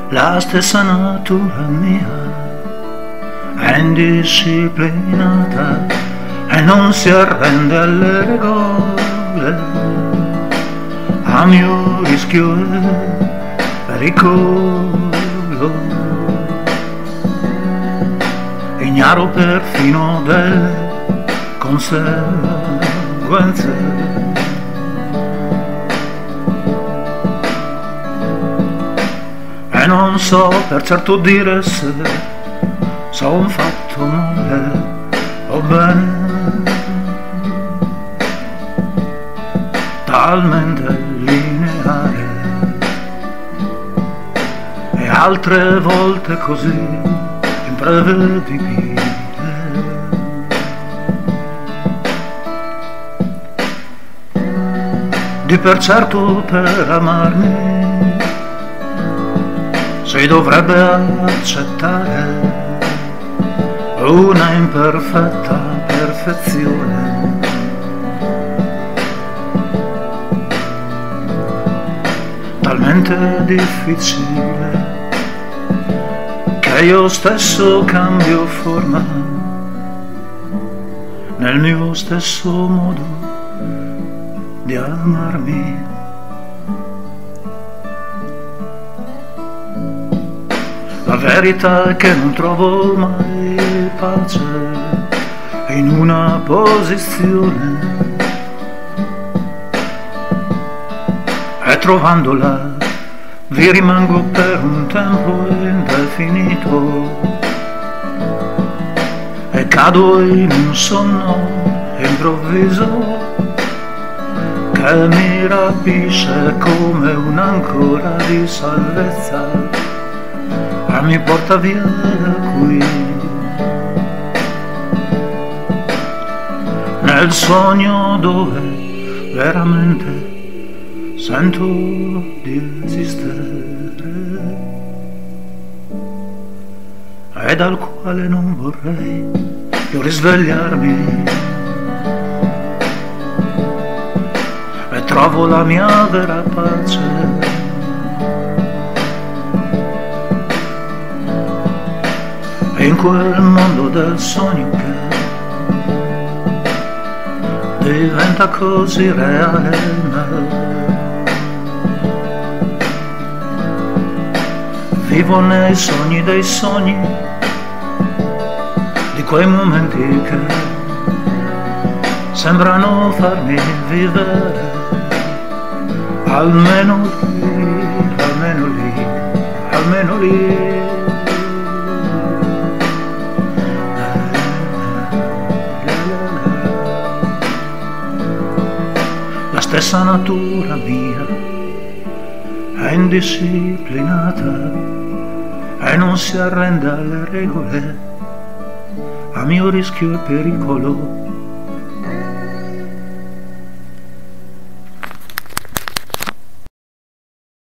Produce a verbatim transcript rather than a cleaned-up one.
La stessa natura mia è indisciplinata e non si arrende alle regole, a mio rischio e pericolo. Ignaro perfino delle conseguenze. E non so per certo dire se son fatto male o bene, talmente lineare e altre volte così imprevedibile. Di per certo per amarmi si dovrebbe accettare una imperfetta perfezione. Talmente difficile che io stesso cambio forma nel mio stesso modo di amarmi. La verità è che non trovo mai pace in una posizione, e trovandola vi rimango per un tempo indefinito e cado in un sonno improvviso che mi rapisce come un'ancora di salvezza e mi porta via da qui, nel sogno dove veramente sento di esistere e dal quale non vorrei più risvegliarmi, e trovo la mia vera pace in quel mondo del sogno che diventa così reale. Vivo nei sogni dei sogni, di quei momenti che sembrano farmi vivere, almeno lì, almeno lì, almeno lì. La stessa natura mia è indisciplinata e non si arrende alle regole, a mio rischio e pericolo.